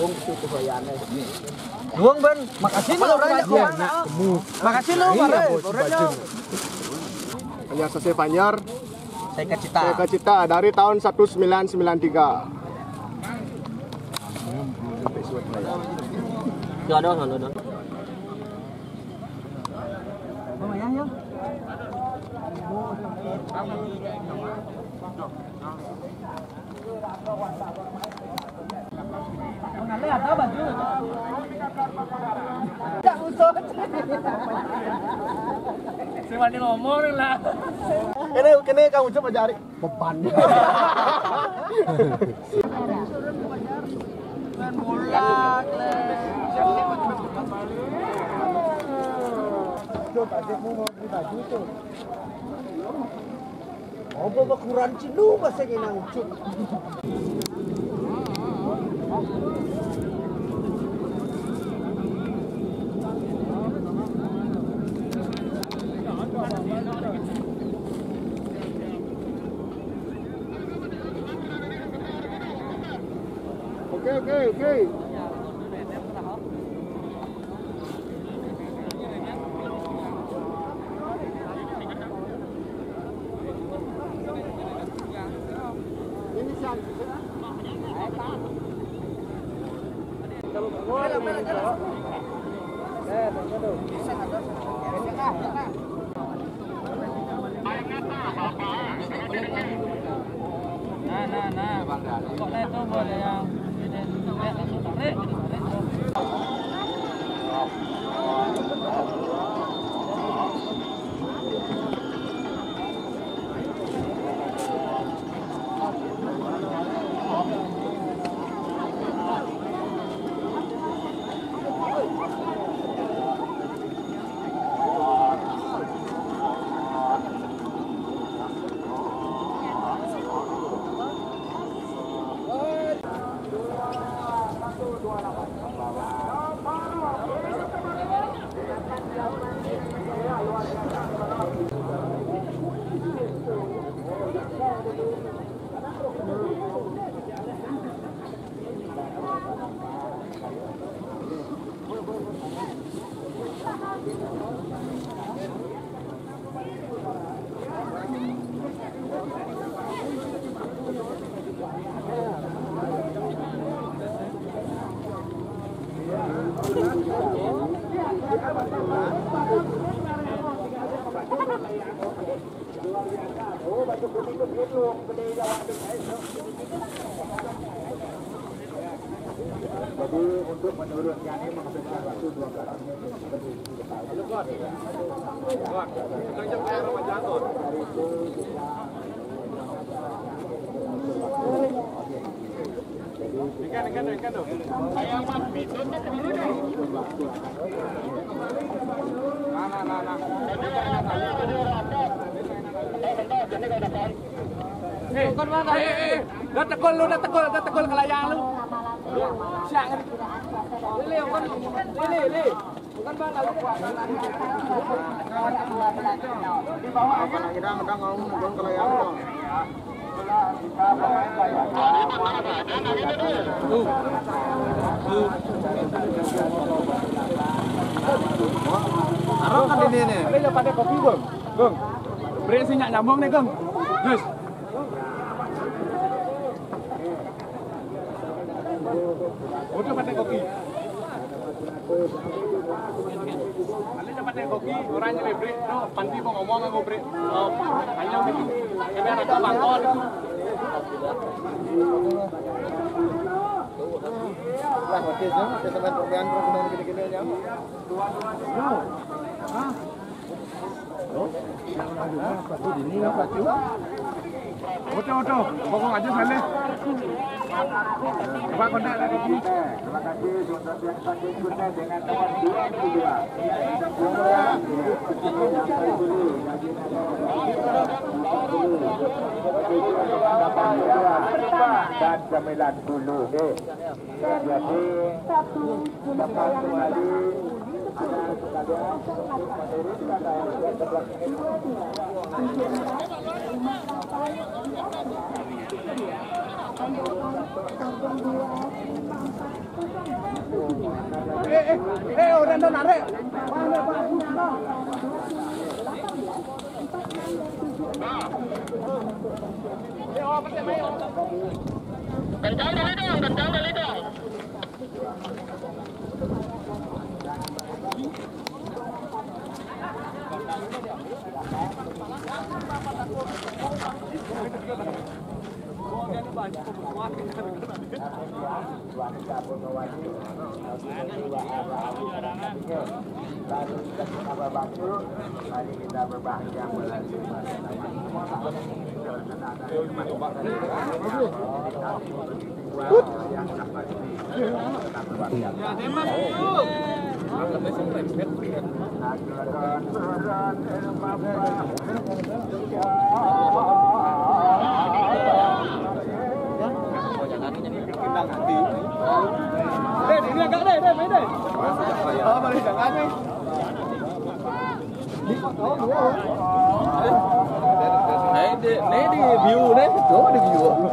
Bung situ bayane. Buang Ben, makasih lo banyak. Makasih lo Anyar Sase Panyar. Saya Cita. Saya Cita dari tahun 1993. Yo ada. Mama ya. Lihat apa baju? Tak usah. Cuma dia ngomong lah. Kene kamu coba cari Beban. Kan bolak Tuh, adikmu mau beli baju tuh. Oh, bawa kurang cinu bahasa kena ucuk. Oke. Nah, pokoknya itu boleh yang langsung tarik. Jadi untuk menurunkan ini menghabiskan waktu 12 menit. Bukan mana? Dah tekul ke layang lu. Siang. Lili. Bukan mana lu. Di bawah apa lagi dah ngomong ke layang dong. Arok kan ini nih. Ini pada kopi, Bang. Bang. Beri sinyak nyambung nih, Bang. Yes. Udah pakai kopi. Alih pakai kopi, orangnya lebrek, no, panti mau ngomong sama lebrek, hanya gitu. Kami ada bangkon itu. Lah, waktu itu teman perempuan gini-gini aja. Oto, pokok aja sana. Coba kontak lagi. Terima kasih untuk yang tadi ikutnya dengan nomor 22. Dan 90. Jadi dapat kembali ada sekalian untuk menurunkan yang sebelah ini. Orang dah narik. Kencang dari dong. Mari kita berbahagia Ini agak deh, main deh. Oh, balik jangan nih. Này đi view đấy, chỗ đi view.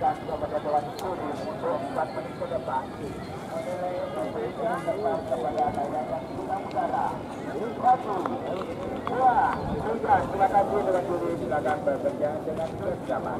berikan kepada Dewan Studi untuk 4 menit ke depan. Menilai memberikan tempat kepada layanan Bina Udara. 1, 2, 3. Terima kasih Dewan Studi, silakan bekerja dengan bersama.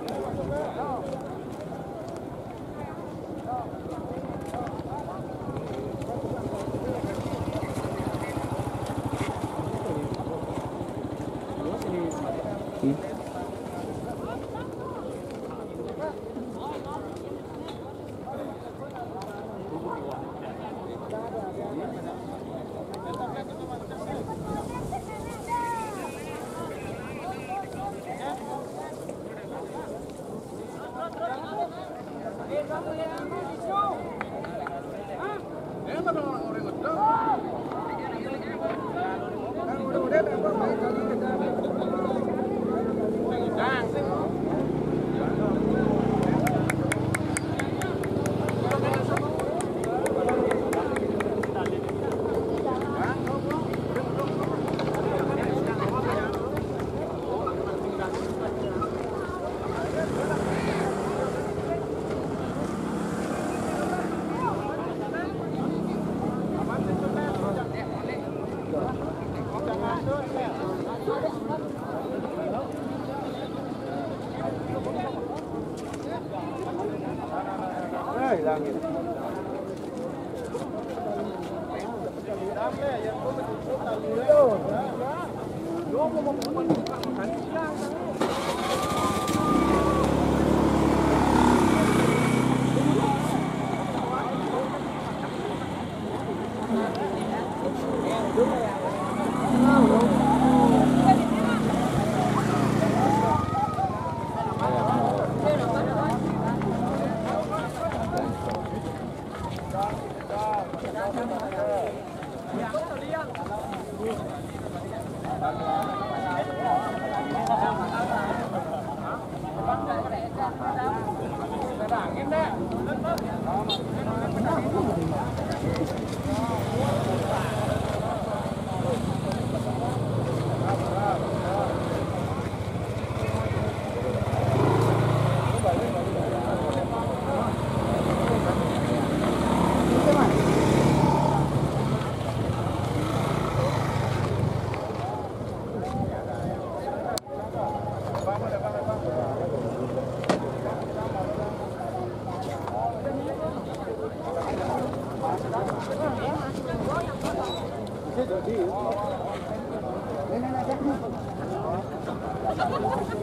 Jadi